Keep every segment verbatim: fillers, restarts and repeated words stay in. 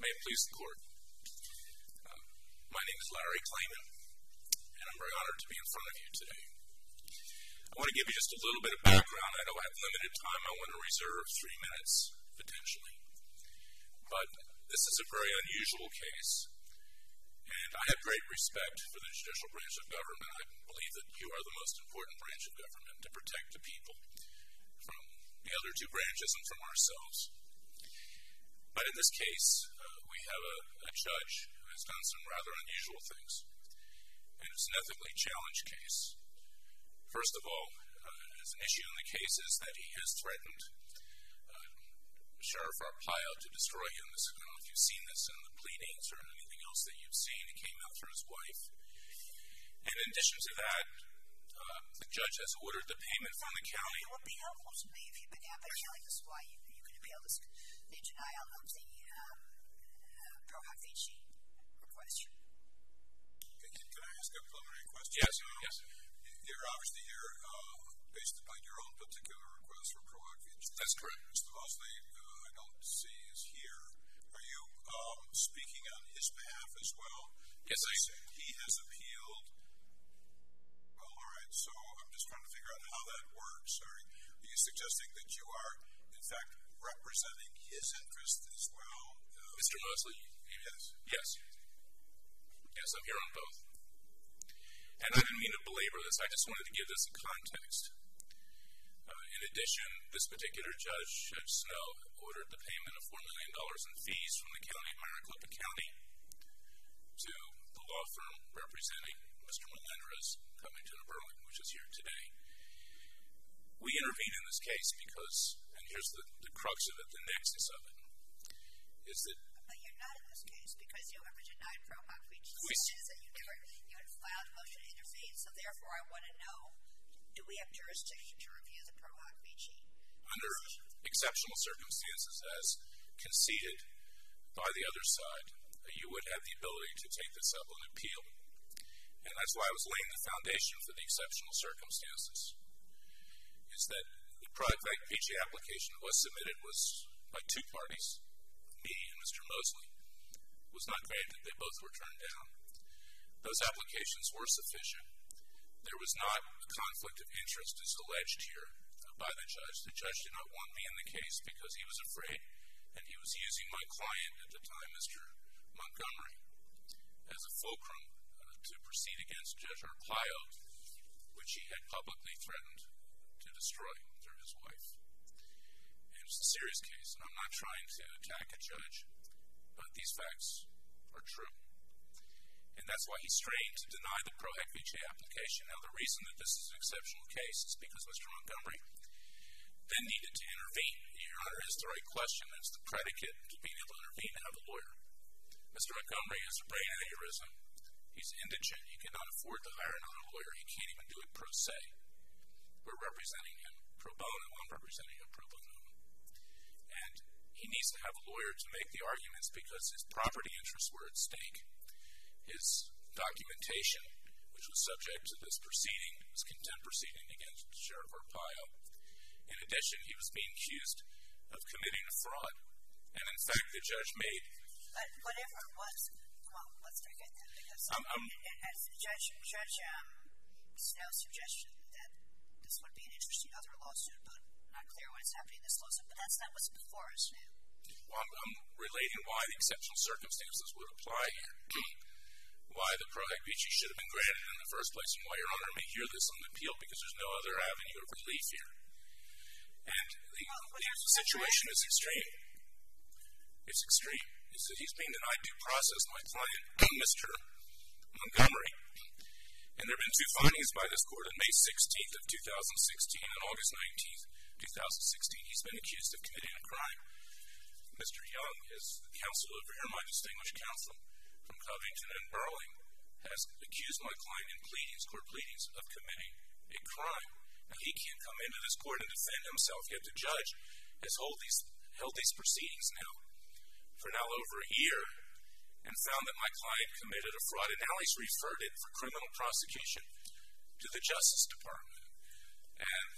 May it please the Court. Uh, my name is Larry Klayman, and I'm very honored to be in front of you today. I want to give you just a little bit of background. I know I have limited time. I want to reserve three minutes, potentially. But this is a very unusual case, and I have great respect for the judicial branch of government. I believe that you are the most important branch of government to protect the people from the other two branches and from ourselves. But in this case, uh, we have a, a judge who has done some rather unusual things, and it's an ethically challenged case. First of all, uh, as an issue in the case is that he has threatened uh, Sheriff Arpaio to destroy him. This, I don't know if you've seen this in the pleadings or anything else that you've seen. It came out through his wife. And in addition to that, uh, the judge has ordered the payment from the county. It would be helpful to me if you began by telling us why you, you could appeal this, the denial of the um, uh, pro hac vici request. Can, can I ask a preliminary question? Yes, um, yes. You're obviously here uh, based upon your own particular request for pro hac vici. That's correct. Mister Mosley, uh, I don't see is here. Are you um, speaking on his behalf as well? Yes, I am. He has appealed. Well, all right. So I'm just trying to figure out how that works. Are, are you suggesting that you are, in fact, representing his interest as well? Uh, Mister Mosley? Yes. Yes. Yes, I'm here on both. And I didn't mean to belabor this. I just wanted to give this a context. Uh, in addition, this particular judge, Judge Snow, ordered the payment of four million dollars in fees from the county of Maricopa County to the law firm representing Mister Melendres, Covington and Burling, which is here today. We intervened in this case because, and here's the, the crux of it, the nexus of it, is that... But you're not in this case because you ever denied pro hac vici. We says that you never, you had filed a motion to intervene, so therefore I want to know, do we have jurisdiction to review the pro hac vici? Under exceptional circumstances, as conceded by the other side, you would have the ability to take this up on appeal. And that's why I was laying the foundation for the exceptional circumstances, is that the pro hac vici application that was submitted was by two parties, me and Mister Mosley. It was not granted. They both were turned down. Those applications were sufficient. There was not a conflict of interest as alleged here by the judge. The judge did not want me in the case because he was afraid, and he was using my client at the time, Mister Montgomery, as a fulcrum uh, to proceed against Judge Arpaio, which he had publicly threatened to destroy through his wife. And it's a serious case, and I'm not trying to attack a judge, but these facts are true. And that's why he strained to deny the pro hac vici application. Now, the reason that this is an exceptional case is because Mister Montgomery then needed to intervene. Your Honor has the right question. That's the predicate to being able to intervene to have a lawyer. Mister Montgomery has a brain aneurysm. He's indigent. He cannot afford to hire another lawyer. He can't even do it pro se. We're representing him pro bono. I'm representing him pro bono. And he needs to have a lawyer to make the arguments because his property interests were at stake. His documentation, which was subject to this proceeding, this contempt proceeding against Sheriff Arpaio. In addition, he was being accused of committing a fraud. And in fact, the judge made... But whatever it was, well, let's forget that because I'm, I'm, as Judge, Judge um, Snow's suggestion that this would be an interesting other lawsuit, but not clear what is happening in this lawsuit, but that's not what's before us now. Well, I'm, I'm relating why the exceptional circumstances would apply here. Why the pro hac vici should have been granted in the first place, and why Your Honor may hear this on the appeal, because there's no other avenue of relief here. And the, well, the situation is extreme. It's extreme. It's that he's being denied due process, my client, Mister Montgomery. And there have been two findings by this court on May sixteenth of two thousand sixteen and August nineteenth, two thousand sixteen. He's been accused of committing a crime. Mister Young, as the counsel over here, my distinguished counsel from Covington and Burling, has accused my client in pleadings, court pleadings, of committing a crime. Now, he can't come into this court and defend himself, yet the judge has hold these, held these proceedings now for now over a year and found that my client committed a fraud, and now he's referred it for criminal prosecution to the Justice Department. And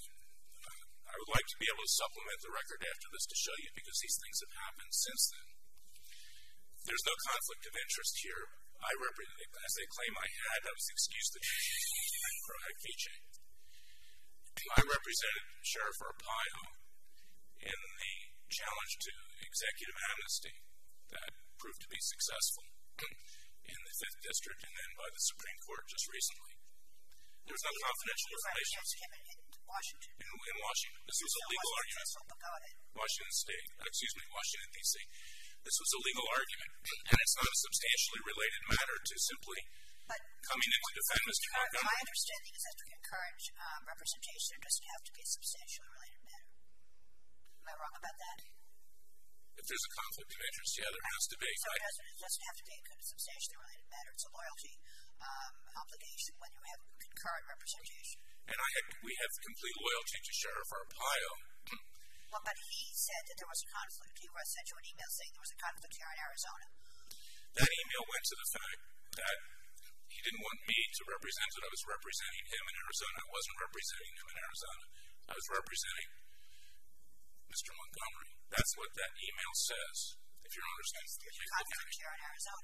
I would like to be able to supplement the record after this to show you, because these things have happened since then. there's no conflict of interest here. I represent, as they claim I had, that was the excuse that they used for Vici. I represented Sheriff Arpaio in the challenge to executive amnesty that proved to be successful in the fifth District and then by the Supreme Court just recently. There was no confidential information. In Washington. In, in Washington. This was a legal argument. Washington State. Excuse me, Washington, D C This was a legal argument, and it's not a substantially related matter to simply but coming in to defend Mister Montgomery. My understanding is that to encourage um, representation, it doesn't have to be a substantially related matter. Am I wrong about that? If there's a conflict of interest, yeah, there has to be. So it doesn't, it doesn't have to be a substantially related matter. It's a loyalty um, obligation when you have concurrent representation. And I had, we have complete loyalty to Sheriff Arpaio. Well, but he said that there was a conflict. He sent you an email saying there was a conflict here in Arizona. That email went to the fact that he didn't want me to represent it. I was representing him in Arizona. I wasn't representing him in Arizona. I was representing Mister Montgomery. That's what that email says, if you're understanding. There's a conflict here in Arizona.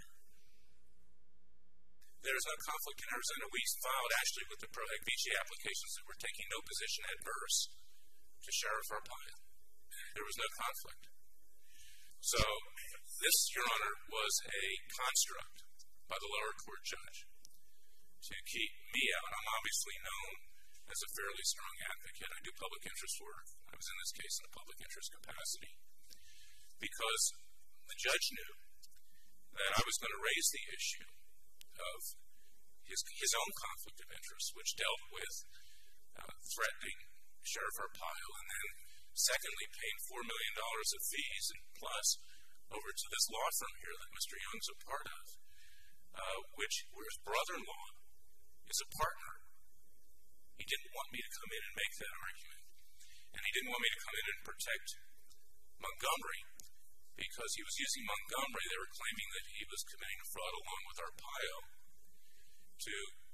There is no conflict in Arizona. We filed, actually, with the Pro Hac Vici applications that were taking no position adverse to Sheriff Arpaio. There was no conflict. So this, Your Honor, was a construct by the lower court judge to keep me out. I'm obviously known as a fairly strong advocate. I do public interest work. I was in this case in a public interest capacity because the judge knew that I was going to raise the issue of his, his own conflict of interest, which dealt with uh, threatening Sheriff Arpaio and then secondly, paying four million dollars of fees and plus over to this law firm here that Mister Young's a part of, uh, which, where his brother-in-law is a partner. He didn't want me to come in and make that argument. And he didn't want me to come in and protect Montgomery because he was using Montgomery. They were claiming that he was committing a fraud along with Arpaio to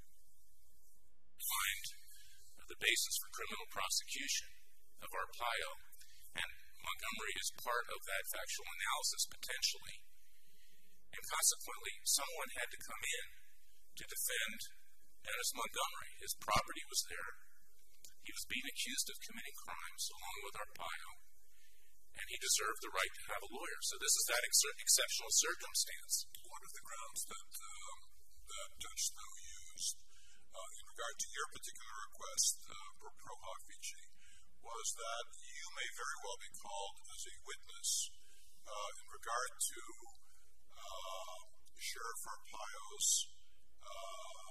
find the basis for criminal prosecution of Arpaio, and Montgomery is part of that factual analysis potentially. And consequently, someone had to come in to defend Dennis Montgomery. His property was there. He was being accused of committing crimes along with Arpaio, and he deserved the right to have a lawyer. So this is that ex- exceptional circumstance. One of the grounds that, um, that Judge Snow used uh, in regard to your particular request uh, for Pro Hac Vici was that you may very well be called as a witness uh, in regard to uh, Sheriff Arpaio's uh,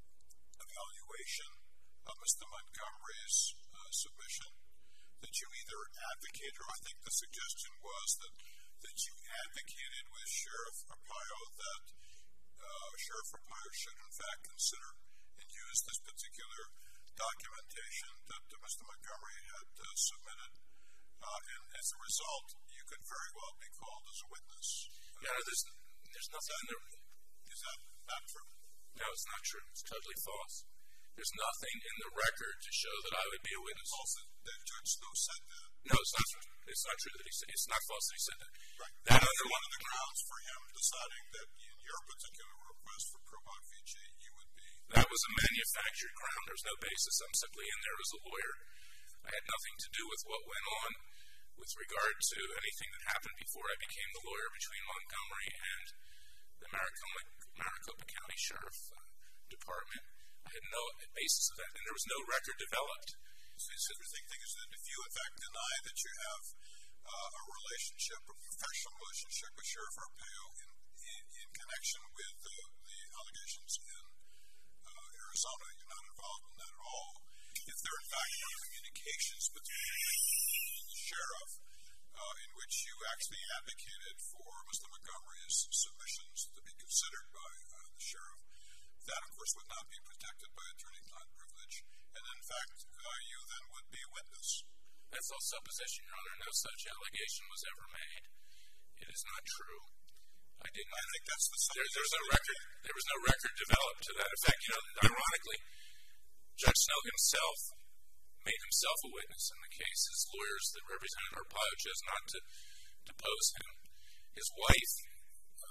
evaluation of Mister Montgomery's uh, submission, that you either advocated, or I think the suggestion was that, that you advocated with Sheriff Arpaio that uh, Sheriff Arpaio should in fact consider and use this particular documentation that uh, Mister Montgomery had uh, submitted, uh, and as a result, you could very well be called as a witness. Yeah, there's, there's nothing in the... Is that not true? No, it's not true. It's totally false. There's nothing in the record to show that I would be a witness. Also, that Judge Snow said that. No, it's not true. It's not true that he said It's not false that he said that. Right. That under one of the grounds for him deciding that in your particular request for Pro Hac Vici, you would be... That was a manufactured ground. There's no basis. I'm simply in there as a lawyer. I had nothing to do with what went on with regard to anything that happened before I became the lawyer between Montgomery and the Maricopa, Maricopa County Sheriff uh, Department. I had no basis of that, and there was no record developed. So the interesting thing is that if you, in fact, deny that you have uh, a relationship, a professional relationship with Sheriff Arpaio in, in, in connection with uh, the allegations in uh, Arizona, you're not involved in that at all. If there, in fact, are communications between the sheriff uh, in which you actually advocated for Mister Montgomery's submissions to be considered by uh, the sheriff, that, of course, would not be protected by attorney-client privilege, and in fact, uh, you then would be a witness. That's all supposition, Your Honor. No such allegation was ever made. It is not true. I did not. I think that's the there, there's no record. There was no record developed to that effect. You know, ironically, Judge Snow himself made himself a witness in the case. His lawyers that represented Arpaio chose not to depose him. His wife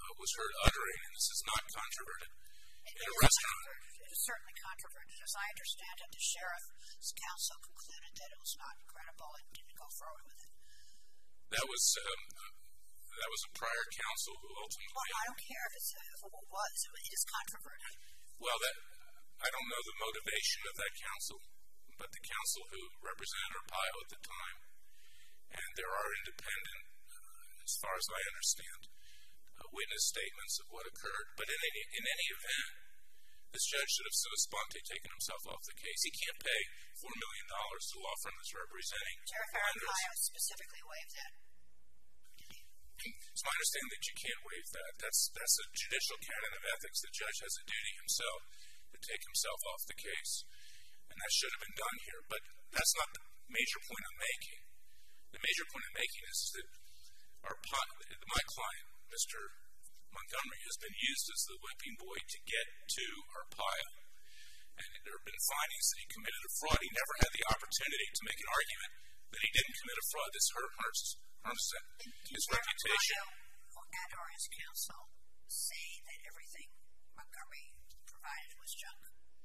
uh, was heard uttering, and this is not controverted, It in a is restaurant. controverted. It is certainly controverted. As I understand it, the sheriff's counsel concluded that it was not credible and didn't go forward with it. That was um, that was a prior counsel who ultimately. Well, I don't care if, it's, if it was. It is controverted. Well, that I don't know the motivation of that counsel, but the counsel who represented Arpaio at the time, and there are independent, uh, as far as I understand, uh, witness statements of what occurred. But in any in any event, this judge should have sua sponte taken himself off the case. He can't pay four million dollars to the law firm that's representing Sheriff Arpaio specifically waived that. It's my understanding that you can't waive that. That's that's a judicial canon of ethics. The judge has a duty himself to take himself off the case, and that should have been done here. But that's not the major point I'm making. The major point I'm making is that our my client, Mister Montgomery, has been used as the whipping boy to get to Arpaio, and there have been findings that he committed a fraud. He never had the opportunity to make an argument that he didn't commit a fraud. This hurt, hurts hurts his reputation. And or his counsel say that everything Montgomery provided was junk.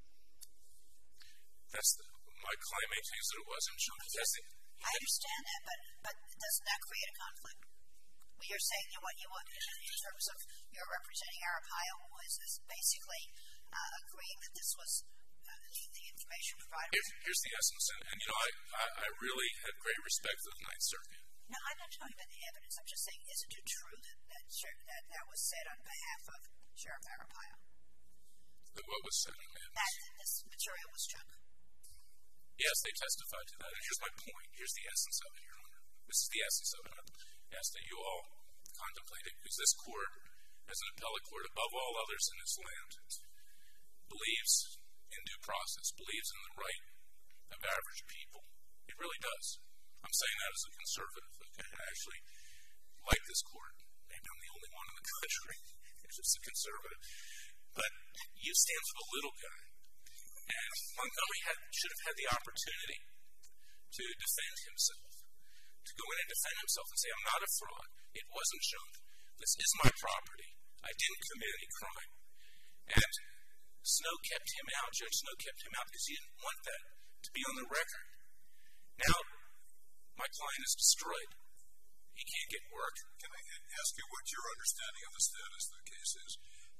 That's the, my client maintains that it wasn't junk. That's the, I understand that, but but doesn't that create a conflict? Well, you're saying that what you want in terms of your representing Arpaio was is basically uh, agreeing that this was uh, the information provided. Here's, here's the essence, and, and you know, I, I, I really have great respect for the Ninth Circuit. No, I'm not talking about the evidence. I'm just saying, isn't it true that that that, that was said on behalf of Sheriff Arpaio? That what was said on behalf? That this material was junk. Yes, they testified to that. And here's my point. Here's the essence of it, Your Honor. This is the essence of it. I ask that you all contemplate it, because this court, as an appellate court, above all others in this land, believes in due process, believes in the right of average people. It really does. I'm saying that as a conservative. Okay? I actually like this court. Maybe I'm the only one in the country who's just a conservative. But you stand for the little guy. And Montgomery had, should have had the opportunity to defend himself, to go in and defend himself and say, I'm not a fraud. It wasn't junk. This is my property. I didn't commit any crime. And Snow kept him out. Judge Snow kept him out because he didn't want that to be on the record. Now, my client is destroyed. He can't get work. Can I ask you what your understanding of the status of the case is?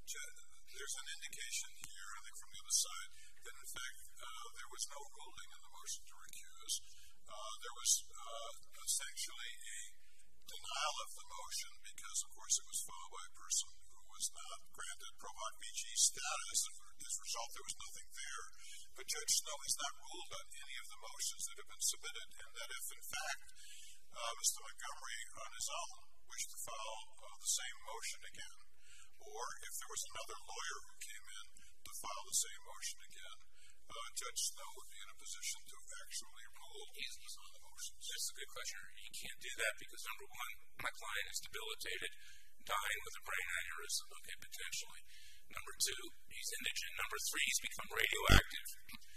There's an indication here, I think from the other side, that in fact uh, there was no ruling in the motion to recuse. Uh, there was uh, essentially a denial of the motion because, of course, it was filed by a person who was not granted pro hoc vici status. As a result, there was nothing there. But Judge Snow has not ruled on any of the motions that have been submitted, and that if, in fact, uh, Mister Montgomery on his own wished to file uh, the same motion again, or if there was another lawyer who came in to file the same motion again, uh, Judge Snow would be in a position to actually rule on the motions. That's a good question. He can't do that because, number one, my client is debilitated, dying with a brain aneurysm, okay, potentially. Number two, he's indigent. Number three, he's become radioactive.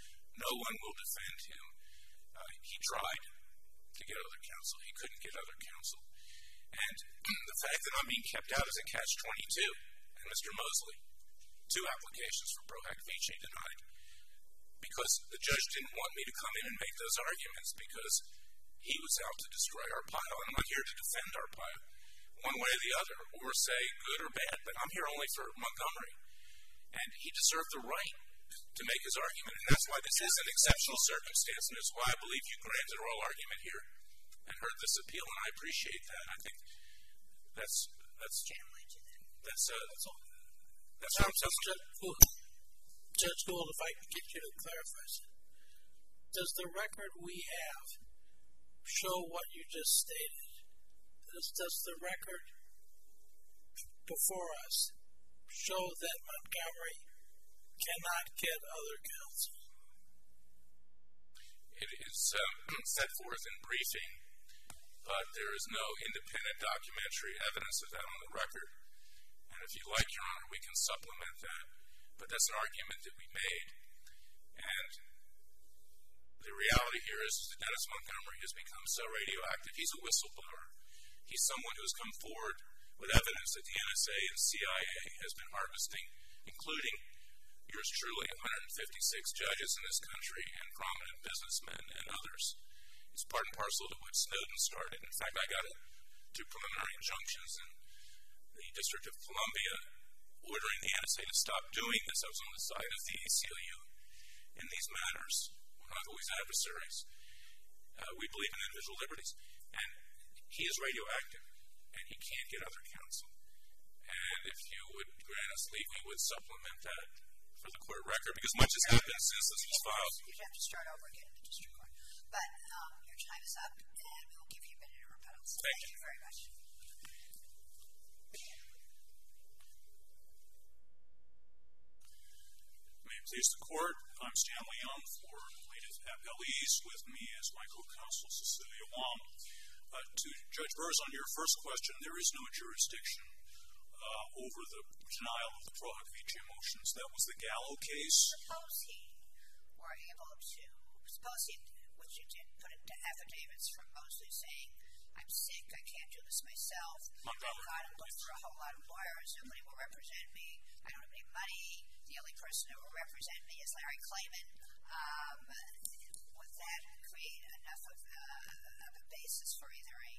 No one will defend him. Uh, he tried to get other counsel. He couldn't get other counsel. And the fact that I'm being kept out is a catch twenty-two. And Mister Mosley, two applications for pro hoc vici denied because the judge didn't want me to come in and make those arguments because he was out to destroy Arpaio. And I'm not here to defend Arpaio one way or the other, or say good or bad, but I'm here only for Montgomery. And he deserved the right to make his argument. And that's why this is an exceptional circumstance, and it's why I believe you granted oral argument here and heard this appeal, and I appreciate that. I think that's that's that's uh, that's all. That's what I'm saying. Judge Gould, if I can get you to clarify something. Does the record we have show what you just stated? Does, does the record before us show that Montgomery cannot get other counsel? It is um, set forth in briefing, but there is no independent documentary evidence of that on the record. And if you like, Your Honor, we can supplement that. But that's an argument that we made. And the reality here is that Dennis Montgomery has become so radioactive. He's a whistleblower. He's someone who has come forward with evidence that the N S A and C I A has been harvesting, including yours truly, one hundred fifty-six judges in this country and prominent businessmen and others. It's part and parcel to what Snowden started. In fact, I got two preliminary injunctions in the District of Columbia ordering the N S A to stop doing this. I was on the side of the A C L U in these matters. We're not always adversaries. Uh, we believe in individual liberties. And he is radioactive, and he can't get other counsel. And if you would grant us leave, we would supplement that for the court record, because much has happened since this was filed. You have to start over again in the district court. But um, your time is up, and we will give you a minute of rebuttal. So Thank, thank you. you very much. May it please the court, I'm Stanley Young for plaintiff appellees. With me is my co-counsel Cecilia Wong. Uh, to Judge Burrs, on your first question, there is no jurisdiction uh, over the denial of the pro hoc vice motions. That was the Gallo case. Suppose he were able to, suppose he, which you did, put into affidavits from Mosley saying, I'm sick, I can't do this myself. Montgomery. I've got to look for a whole lot of lawyers. Nobody will represent me. I don't have any money. The only person who will represent me is Larry Klayman. Um, would that create enough of, uh, of a basis for either a,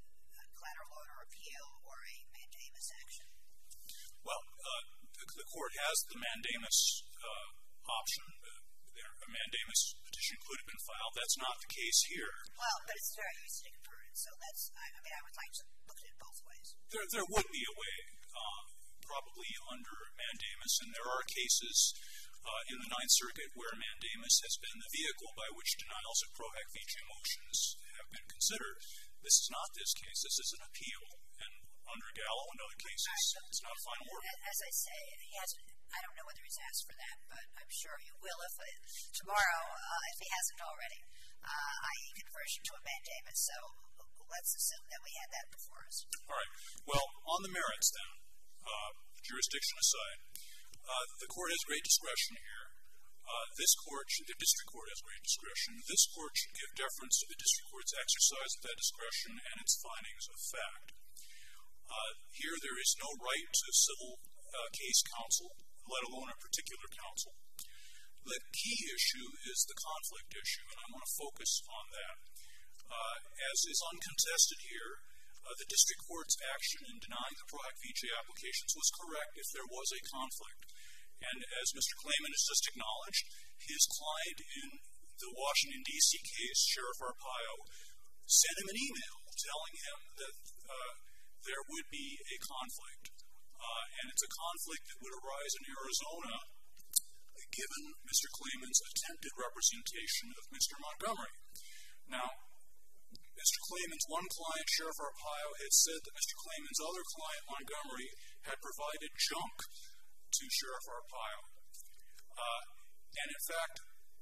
a collateral order appeal or a mandamus action? Well, uh, the, the court has the mandamus uh, option. Uh, there, a mandamus petition could have been filed. That's not the case here. Well, but it's very easy to prove. So that's, I, I mean, I would like to look at it both ways. There, there would be a way, uh, probably under mandamus, and there are cases uh, in the Ninth Circuit where mandamus has been the vehicle by which denials of pro hoc vice motions have been considered. This is not this case. This is an appeal, and under Gallo and other cases, right, it's not a final order. As I say, he hasn't. I don't know whether he's asked for that, but I'm sure he will if uh, tomorrow, uh, if he hasn't already, uh, that is conversion to a mandamus. So let's assume that we had that before us. All right. Well, on the merits then, uh, jurisdiction aside, uh, the court has great discretion here. Uh, this court, should, the district court has great discretion. This court should give deference to the district court's exercise of that discretion and its findings of fact. Uh, here there is no right to civil uh, case counsel, let alone a particular counsel. The key issue is the conflict issue, and I want to focus on that. Uh, as is uncontested here, uh, the district court's action in denying the pro hoc vice applications was correct if there was a conflict. And as Mister Klayman has just acknowledged, his client in the Washington, D C case, Sheriff Arpaio, sent him an email telling him that uh, there would be a conflict. Uh, and it's a conflict that would arise in Arizona given Mister Klayman's attempted representation of Mister Montgomery. Now, Mister Klayman's one client, Sheriff Arpaio, had said that Mister Klayman's other client, Montgomery, had provided junk to Sheriff Arpaio. Uh, and in fact,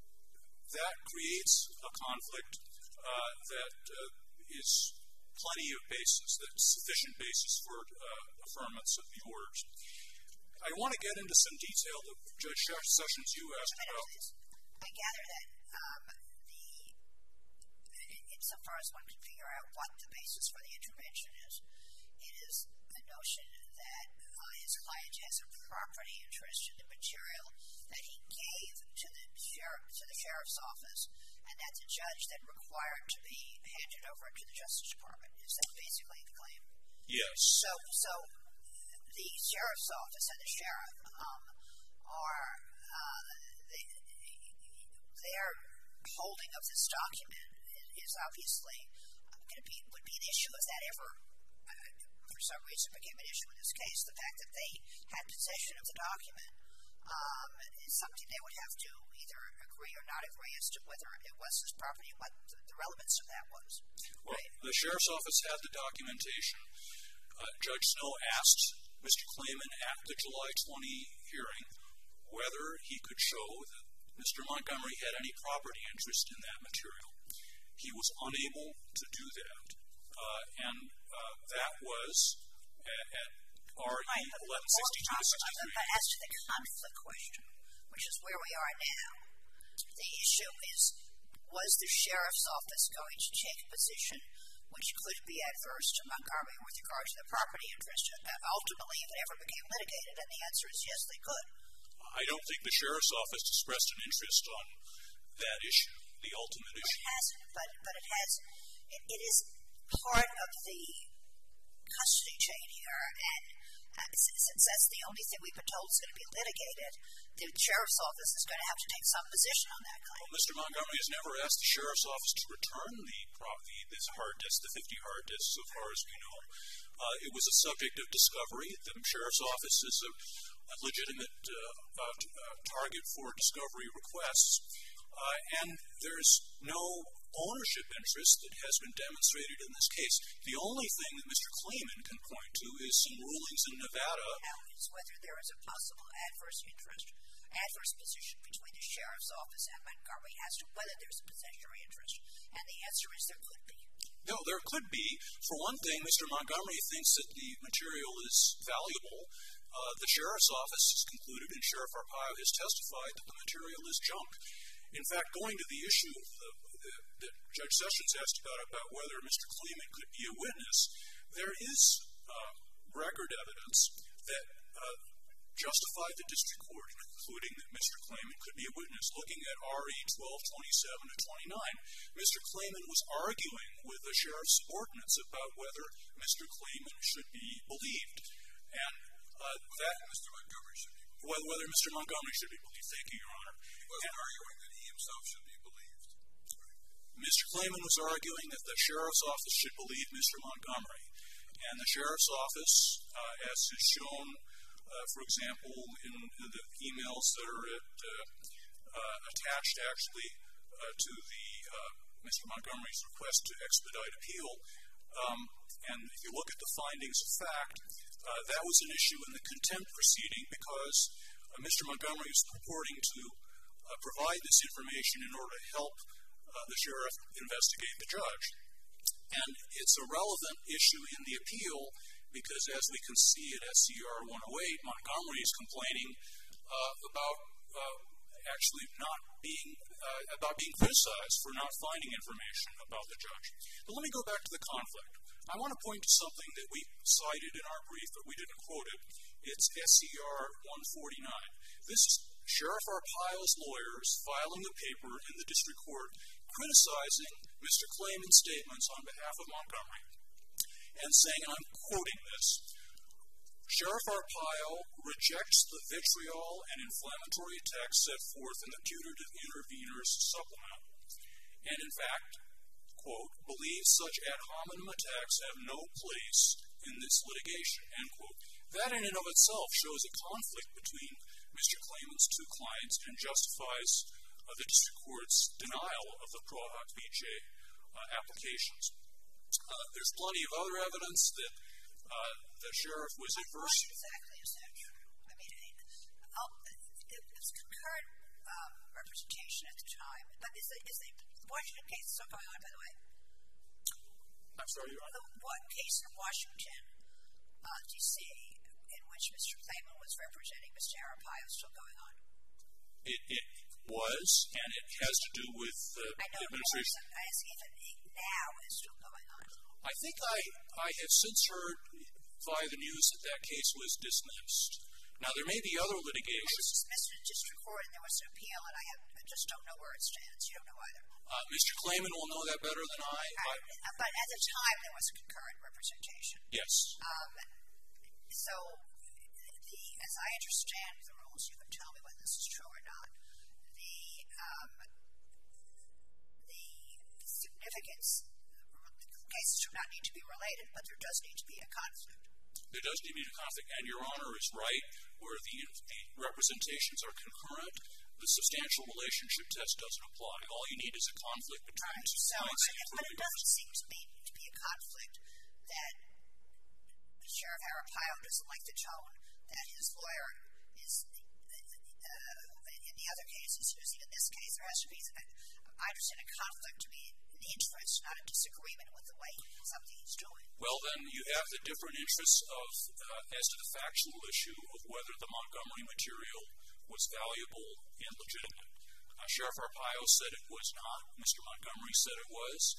that creates a conflict uh, that uh, is plenty of basis, that's sufficient basis for uh, affirmance of the orders. I want to get into some detail that Judge Sessions, you asked about. I gather that um, the, insofar as one can figure out what the basis for the intervention is, it is a notion that uh, his client has a property interest in the material that he gave to the sheriff, to the sheriff's office, and that the judge then required to be handed over to the Justice Department. Is that basically the claim? Yes. So, so the sheriff's office and the sheriff um, are uh, they, their holding of this document is obviously going to be would be an issue if that ever, uh, for some reason, became an issue in this case. The fact that they had possession of the document um, is something they would have to either agree or not agree as to whether it was his property and what the, the relevance of that was. Well, right? The sheriff's office had the documentation. Uh, Judge Snow asked Mister Klayman at the July twentieth hearing whether he could show that Mister Montgomery had any property interest in that material. He was unable to do that, uh, and uh, that was at, at R E eleven sixty-two to sixty-three. But as to the conflict question, which is where we are now, the issue is, was the sheriff's office going to take a position which could be adverse to Montgomery with regard to the property interest, uh, ultimately if it ever became litigated? And the answer is yes, they could. I don't think the sheriff's office expressed an interest on that issue, the ultimate issue. It hasn't, but, but it has, it, it is part of the custody chain here, and uh, since that's the only thing we've been told is going to be litigated, the sheriff's office is going to have to take some position on that claim. Well, Mister Montgomery has never asked the sheriff's office to return the property, this hard disk, the fifty hard disks, so far as we know. Uh, it was a subject of discovery. The sheriff's office is a, a legitimate uh, uh, t- uh, target for discovery requests, uh, and there's no ownership interest that has been demonstrated in this case. The only thing that Mister Kleeman can point to is some rulings in Nevada. Now is whether there is a possible adverse interest, adverse position between the sheriff's office and Montgomery as to whether there's a possessory interest, and the answer is there could be. No, there could be. For one thing, Mister Montgomery thinks that the material is valuable. Uh, the sheriff's office has concluded, and Sheriff Arpaio has testified, that the material is junk. In fact, going to the issue of the, that Judge Sessions asked about, about whether Mister Kleeman could be a witness, there is uh, record evidence that uh, justified the district court in concluding that Mister Kleeman could be a witness. Looking at R E twelve twenty-seven to twenty-nine, Mister Kleeman was arguing with the sheriff's subordinates about whether Mister Kleeman should be believed, and uh, that Mister Montgomery should be believed. Well, whether Mister Montgomery should be believed. Thank you, Your Honor. He wasn't arguing that he himself should be believed. Mister Kleeman was arguing that the sheriff's office should believe Mister Montgomery, and the sheriff's office, uh, as is shown, uh, for example, in, in the emails that are at, uh, uh, attached actually uh, to the uh, Mister Montgomery's request to expedite appeal, um, and if you look at the findings of fact, uh, that was an issue in the contempt proceeding because uh, Mister Montgomery was purporting to uh, provide this information in order to help uh, the sheriff investigate the judge. And it's a relevant issue in the appeal because, as we can see at S C R one oh eight, Montgomery is complaining uh, about uh, actually not being uh, about being criticized for not finding information about the judge. But let me go back to the conflict. I want to point to something that we cited in our brief, but we didn't quote it. It's S C R one forty-nine. This is Sheriff Arpaio's lawyers filing a paper in the district court criticizing Mister Kleeman's statements on behalf of Montgomery and saying, and I'm quoting this, Sheriff Arpaio rejects the vitriol and inflammatory text set forth in the putative intervener's supplement, and in fact, quote, believes such ad hominem attacks have no place in this litigation, end quote. That in and of itself shows a conflict between Mister Kleeman's two clients and justifies uh, the district court's denial of the Pro Hoc Vice uh, applications. Uh, there's plenty of other evidence that uh, the sheriff was adverse. Why exactly is that true? I mean, it, oh, it was concurrent um, representation at the time, but is the, is the Washington case still going on, by the way? I'm sorry, Your Honor? The what case in Washington, uh, D C, in which Mister Kleeman was representing Mister Arpaio is still going on? It, it was, and it has to do with the uh, administration. I ask if it now is still going on. I think I, I have since heard via the news that that case was dismissed. Now, there may be other litigation. It was dismissed in district court, and there was an appeal, and I, have, I just don't know where it stands. You don't know either. Uh, Mister Kleeman will know that better than I. I. But at the time, there was concurrent representation. Yes. Um, so, the, as I understand the rules, you can tell me whether this is true or not. The um, the significance, cases do not need to be related, but there does need to be a conflict. There does need to be a conflict, and Your Honor is right, where the, the representations are concurrent. The substantial relationship test doesn't apply. All you need is a conflict between two so, clients. But it doesn't seem to me to be a conflict that Sheriff Arpaio doesn't like the tone that his lawyer is, uh, in the other cases, using in this case. There has to be, I understand, a conflict to be in the interest, not a disagreement with the way something he's doing. Well, then you have the different interests of, uh, as to the factual issue of whether the Montgomery material was valuable and legitimate. Uh, Sheriff Arpaio said it was not. Mister Montgomery said it was.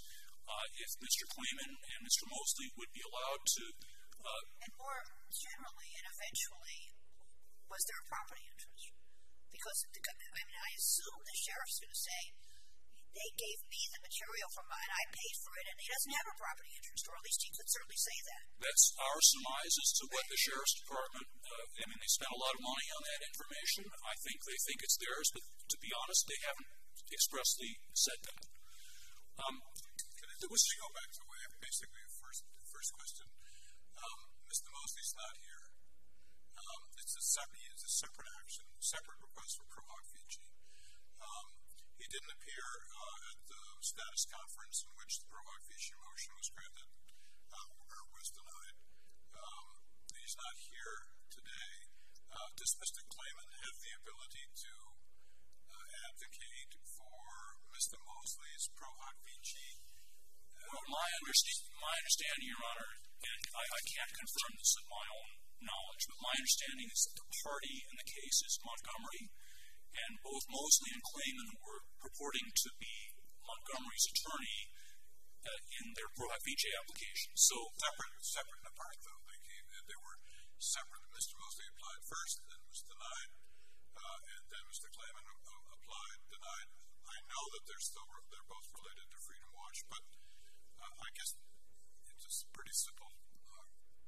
uh, if Mister Klayman and Mister Mosley would be allowed to... Uh, and more generally and eventually, was there a property interest? Because, the, I mean, I assume the sheriff's going to say, they gave me the material from mine, I paid for it, and he doesn't have a property interest, or at least he could certainly say that. That's our surmise as to what the sheriff's department, uh, I mean, they spent a lot of money on that information. I think they think it's theirs, but to be honest, they haven't expressly said that. Um, Can I just go back to way, basically the first, the first question? Um, Mister Mosley's not here. Um, it's, a separate, it's a separate action, separate request for pro hoc vici. Um, he didn't appear uh, at the status conference in which the pro hoc vici motion was granted uh, or was denied. Um, he's not here today. Uh, does Mister Klayman have the ability to uh, advocate for Mister Mosley's pro hoc vici? Uh, well, my, understand, my understanding, Your Honor, and I, I can't confirm this in my own knowledge, but my understanding is that the party in the case is Montgomery, and both Mosley and Klayman were purporting to be Montgomery's attorney uh, in their pro hoc vici application. So separate, separate and apart, though. They, came, they were separate. Mister Mosley applied first, and then was denied, uh, and then Mister Klayman uh, applied, denied. I know that they're still they're both related to Freedom Watch, but uh, I guess it's just a pretty simple uh,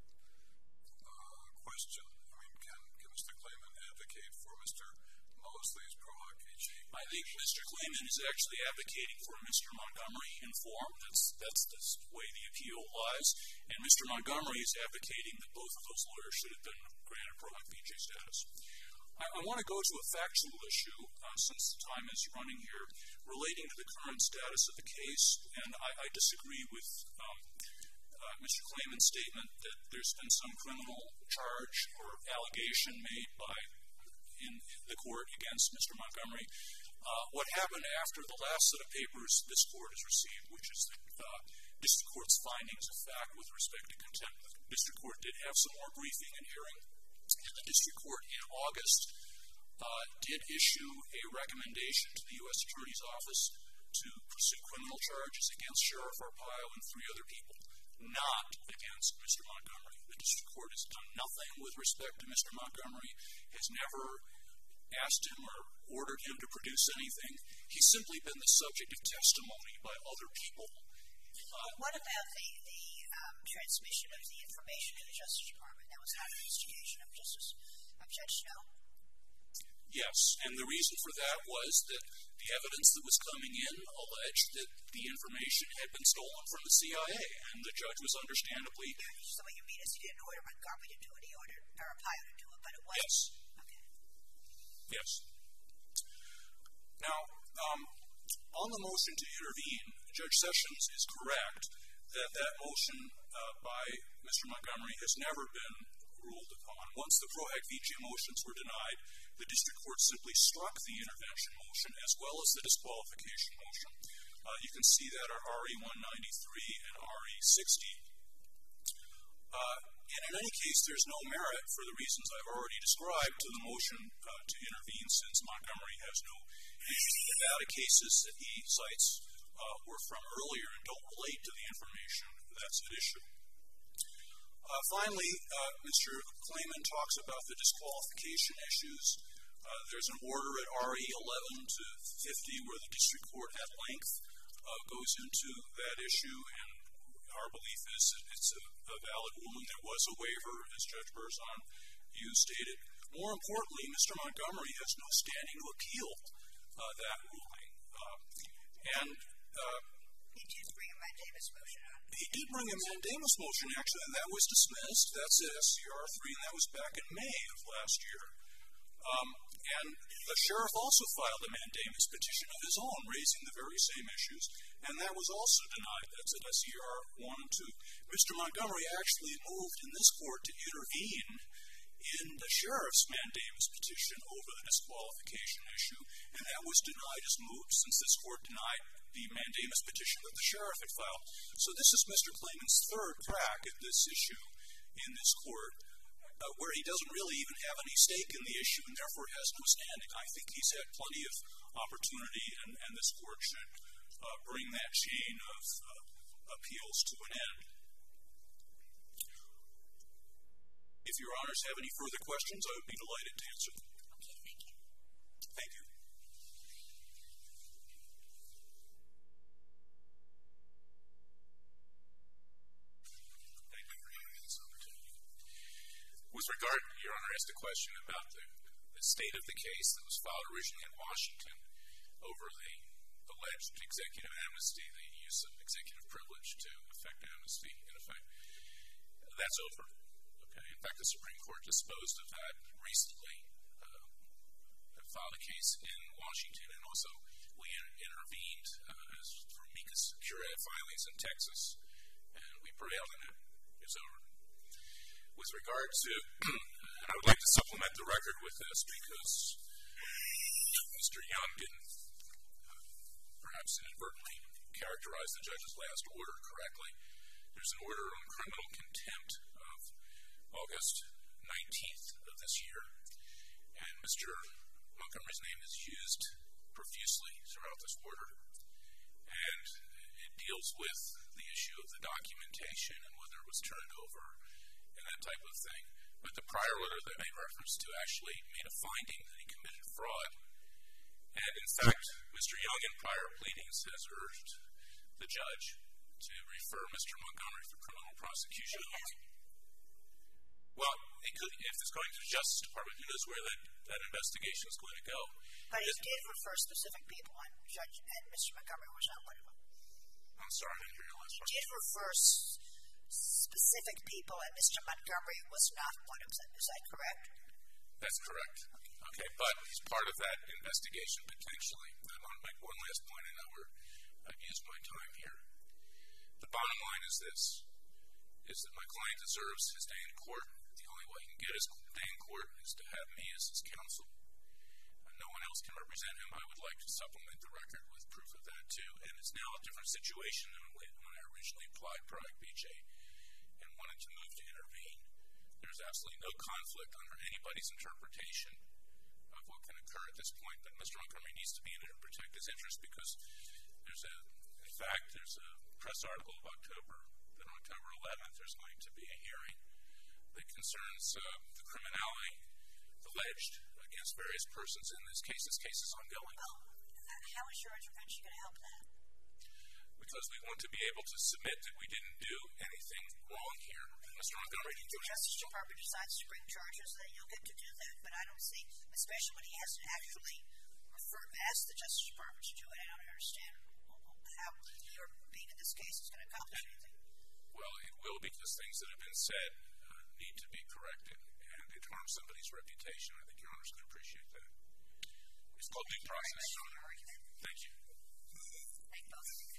uh, question. I mean, can, can Mister Klayman advocate for Mister Mosley's pro hoc vici? I think Mister Klayman is actually advocating for Mister Montgomery in form. That's that's the way the appeal lies. And Mister Montgomery is advocating that both of those lawyers should have been granted pro hoc vici status. I, I want to go to a factual issue, uh, since the time is running here, relating to the current status of the case. And I, I disagree with um, uh, Mister Klayman's statement that there's been some criminal charge or allegation made by in the court against Mister Montgomery. Uh, what happened after the last set of papers this court has received, which is the uh, district court's findings of fact with respect to contempt. The district court did have some more briefing and hearing, and the district court in August uh, did issue a recommendation to the U S Attorney's Office to pursue criminal charges against Sheriff Arpaio and three other people, not against Mister Montgomery. The district court has done nothing with respect to Mister Montgomery, has never asked him or ordered him to produce anything. He's simply been the subject of testimony by other people. Uh, what about the, the um, transmission of the information to the Justice Department? That was not an instigation of Justice of Judge Snow? Yes, and the reason for that was that the evidence that was coming in alleged that the information had been stolen from the C I A, and the judge was understandably... So what you mean is he didn't order Montgomery to do it, he ordered Arpaio to do it, but it wasn't... Yes. Okay. Yes. Now, um, on the motion to intervene, Judge Sessions is correct that that motion uh, by Mister Montgomery has never been ruled upon. Once the pro hac vici motions were denied, the district court simply struck the intervention motion as well as the disqualification motion. Uh, you can see that at R E one ninety-three and R E sixty. Uh, and in any case, there's no merit for the reasons I've already described to the motion uh, to intervene, since Montgomery has no Nevada cases that he cites uh, were from earlier and don't relate to the information that's at issue. Uh, finally, uh, Mister Klayman talks about the disqualification issues. Uh, there's an order at R E eleven to fifty where the district court at length uh, goes into that issue, and our belief is that it's a, a valid ruling. There was a waiver, as Judge Berzon, you stated. More importantly, Mister Montgomery has no standing to appeal uh, that ruling. Uh, and uh, he did bring a mandamus motion on. He did bring a mandamus motion, actually, and that was dismissed. That's at S C R three, and that was back in May of last year. Um, and the sheriff also filed a mandamus petition of his own, raising the very same issues, and that was also denied. That's at S C R one and two. Mister Montgomery actually moved in this court to intervene in the sheriff's mandamus petition over the disqualification issue, and that was denied as moved, since this court denied the mandamus petition that the sheriff had filed. So this is Mister Klayman's third crack at this issue in this court, uh, where he doesn't really even have any stake in the issue and therefore has no standing. I think he's had plenty of opportunity, and, and this court should uh, bring that chain of uh, appeals to an end. If your honors have any further questions, I would be delighted to answer them. Okay, thank you. Thank you. Thank you for giving me this opportunity. With regard, your honor asked a question about the, the state of the case that was filed originally in Washington over the alleged executive amnesty, the use of executive privilege to effect amnesty, in effect. That's over. Okay. In fact, the Supreme Court disposed of that recently, uh, filed a case in Washington, and also we inter- intervened uh, as through amicus curiae filings in Texas, and we prevailed in it. It's over. With regard to, and I would like to supplement the record with this because Mister Young didn't uh, perhaps inadvertently characterize the judge's last order correctly. There's an order on criminal contempt of August nineteenth of this year, and Mister Montgomery's name is used profusely throughout this order, and it deals with the issue of the documentation and whether it was turned over and that type of thing. But the prior order that made reference to actually made a finding that he committed fraud, and in fact, Mister Young in prior pleadings has urged the judge to refer Mister Montgomery for criminal prosecution. Well, it could, if it's going to the Justice Department, who knows where that, that investigation is going to go. But he did refer specific people, and Judge and Mister Montgomery was not one of them. I'm sorry, I didn't hear your last one. He did refer s- specific people, and Mister Montgomery was not one of them. Is that correct? That's correct. Okay, but he's part of that investigation potentially. I want to make one last point, and now we're, I've used my time here. The bottom line is this, is that my client deserves his day in court. The only way he can get his day in court is to have me as his counsel. And no one else can represent him. I would like to supplement the record with proof of that too. And it's now a different situation than when I originally applied for I B J and wanted to move to intervene. There's absolutely no conflict under anybody's interpretation of what can occur at this point, that Mister Montgomery needs to be in there to protect his interests, because there's a, in fact, there's a press article of October, that on October eleventh there's going to be a hearing that concerns uh, the criminality alleged against various persons in this case. This case is ongoing. Well, how is your intervention going to help that? Because we want to be able to submit that we didn't do anything wrong here. Mister Montgomery, If the Justice Department decides to bring charges, then you'll get to do that. But I don't see, especially when he hasn't actually referred, asked the Justice Department to do it, I don't understand how your being in this case is going to accomplish anything. Well, it will, because things that have been said uh, need to be corrected, and it harms somebody's reputation. I think your honors can appreciate that. It's called due process. Thank you. Thank you. Thank both of you.